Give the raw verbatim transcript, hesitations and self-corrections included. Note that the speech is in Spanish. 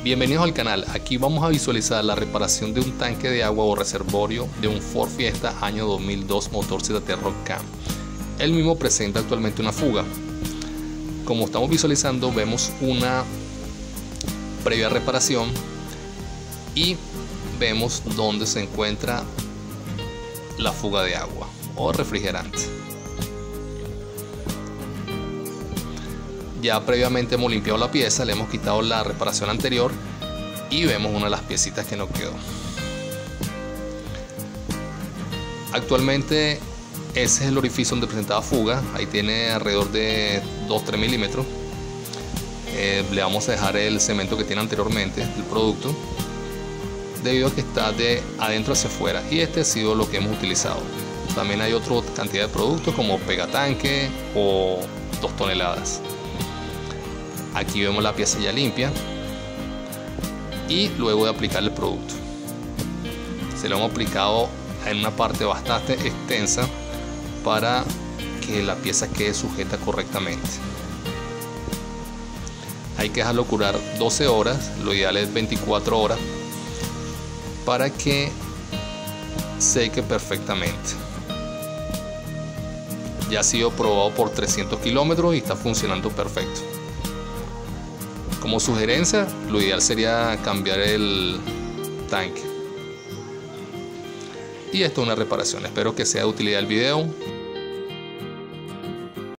Bienvenidos al canal. Aquí vamos a visualizar la reparación de un tanque de agua o reservorio de un Ford Fiesta año dos mil dos motor Z T Rock Cam. El mismo presenta actualmente una fuga. Como estamos visualizando, vemos una previa reparación y vemos dónde se encuentra la fuga de agua o refrigerante. Ya previamente hemos limpiado la pieza, le hemos quitado la reparación anterior y vemos una de las piecitas que no quedó. Actualmente ese es el orificio donde presentaba fuga. Ahí tiene alrededor de dos a tres milímetros. Eh, le vamos a dejar el cemento que tiene anteriormente el producto, debido a que está de adentro hacia afuera, y este ha sido lo que hemos utilizado. También hay otra cantidad de productos como pegatanque o dos toneladas. Aquí vemos la pieza ya limpia y luego de aplicar el producto se lo hemos aplicado en una parte bastante extensa para que la pieza quede sujeta correctamente. Hay que dejarlo curar doce horas, lo ideal es veinticuatro horas, para que seque perfectamente. Ya ha sido probado por trescientos kilómetros y está funcionando perfecto. Como sugerencia, lo ideal sería cambiar el tanque. Y esto es una reparación. Espero que sea de utilidad el video.